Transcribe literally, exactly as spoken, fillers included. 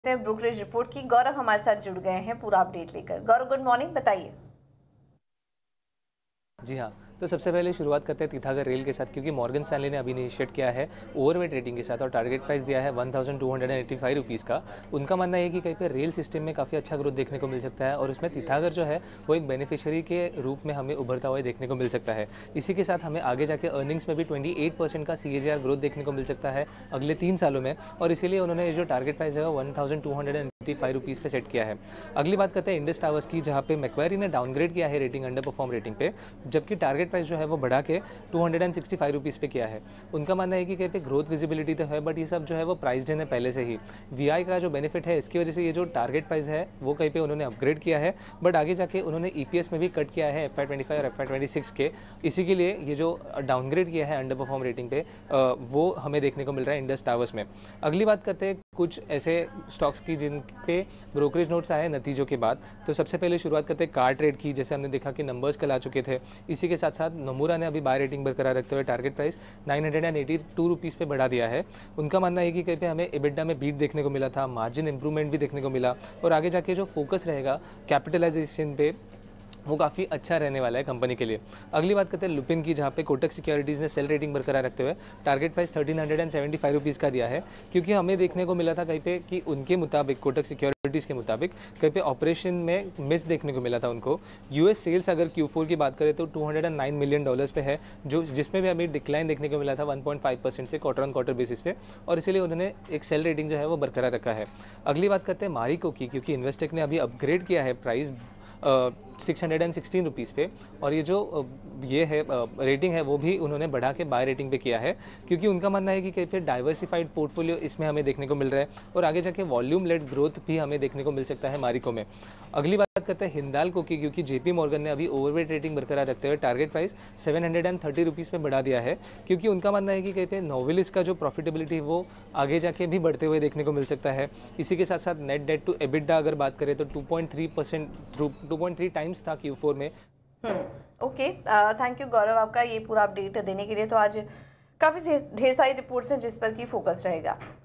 Brokerage report की। गौरव हमारे साथ जुड़ गए हैं पूरा अपडेट लेकर। गौरव, गुड मॉर्निंग, बताइए। जी हाँ, तो सबसे पहले शुरुआत करते हैं तीथागर रेल के साथ, क्योंकि मॉर्गन स्टैनली ने अभी इनिशिएट किया है ओवरवेट रेटिंग के साथ और टारगेट प्राइस दिया है one thousand two hundred eighty five rupees का। उनका मानना है कि कहीं पे रेल सिस्टम में काफ़ी अच्छा ग्रोथ देखने को मिल सकता है और उसमें तीथागर जो है वो एक बेनिफिशियरी के रूप में हमें उभरता हुआ देखने को मिल सकता है। इसी के साथ हमें आगे जाके अर्निंग्स में भी ट्वेंटी एट परसेंट का सी ए जी आर ग्रोथ देखने को मिल सकता है अगले तीन सालों में, और इसीलिए उन्होंने जो टारगेट प्राइस है वो one thousand two hundred eighty five rupees पे सेट किया है। अगली बात करते हैं इंडस टावर्स की, जहाँ पे मैक्वेरी ने डाउनग्रेड किया है रेटिंग अंडर परफॉर्म रेटिंग पे, जबकि टारगेट प्राइस जो है वो बढ़ा के two hundred sixty five rupees पे किया है। उनका मानना है कि कहीं पे ग्रोथ विजिबिलिटी तो है, बट ये सब जो है वो प्राइस इन है पहले से ही। वी आई का जो बेनिफिट है इसकी वजह से ये जो टारगेट प्राइस है वो कहीं पे उन्होंने अपग्रेड किया है, बट आगे जाके उन्होंने ई पी एस में भी कट किया है एफ आई ट्वेंटी फाइव और एफ आई ट्वेंटी सिक्स के। इसी के लिए ये जो डाउनग्रेड किया है अंडर परफॉर्म रेटिंग पे वो हमें देखने को मिल रहा है इंडस टावर्स में। अगली बात करते हैं कुछ ऐसे स्टॉक्स की जिन पे ब्रोकरेज नोट्स आए नतीजों के बाद। तो सबसे पहले शुरुआत करते हैं कार ट्रेड की, जैसे हमने देखा कि नंबर्स कल आ चुके थे। इसी के साथ साथ नमूरा ने अभी बाय रेटिंग बरकरार रखते हुए target price nine hundred eighty two rupees पे बढ़ा दिया है। उनका मानना है कि कहीं पे हमें एबिडा में बीट देखने को मिला था, मार्जिन इंप्रूवमेंट भी देखने को मिला, और आगे जाके जो फोकस रहेगा कैपिटलाइजेशन पे वो काफ़ी अच्छा रहने वाला है कंपनी के लिए। अगली बात करते हैं लुपिन की, जहाँ पे कोटक सिक्योरिटीज़ ने सेल रेटिंग बरकरार रखते हुए target price thirteen hundred and seventy five rupees का दिया है, क्योंकि हमें देखने को मिला था कहीं पे कि उनके मुताबिक, कोटक सिक्योरिटीज़ के मुताबिक कहीं पे ऑपरेशन में मिस देखने को मिला था उनको। यूएस सेल्स अगर क्यू फोर की बात करें तो two hundred and nine million dollars पे है, जो जिसमें भी हमें डिक्लाइन देखने को मिला था वन पॉइंट फाइव परसेंट से क्वार्टर ऑन क्वार्टर बेसिस पे, और इसीलिए उन्होंने एक सेल रेटिंग जो है वो बरकरार रखा है। अगली बात करते हैं मारिको की, क्योंकि इन्वेस्टेक ने अभी अपग्रेड किया है price six hundred and sixteen rupees पे, और ये जो uh, ये है रेटिंग uh, है वो भी उन्होंने बढ़ा के बाय रेटिंग पे किया है, क्योंकि उनका मानना है कि कहीं पे डाइवर्सिफाइड पोर्टफोलियो इसमें हमें देखने को मिल रहा है और आगे जाके वॉल्यूम लेड ग्रोथ भी हमें देखने को मिल सकता है मारिको में। अगली बात करते हैं हिंदाल्को की, क्योंकि जेपी मॉर्गन ने अभी ओवरवेट रेटिंग बरकरार रखते हुए target price seven hundred and thirty rupees पे बढ़ा दिया है, क्योंकि उनका मानना है कि कहीं पे नोवेलिस का जो प्रॉफिटेबिलिटी वो आगे जाके भी बढ़ते हुए देखने को मिल सकता है। इसी के साथ साथ नेट डेट टू एबिडा अगर बात करें तो two point three percent two point three times था क्यू फोर में। ओके, थैंक यू गौरव आपका ये पूरा अपडेट देने के लिए। तो आज काफ़ी ढेर सारी रिपोर्ट्स हैं जिस पर की फोकस रहेगा।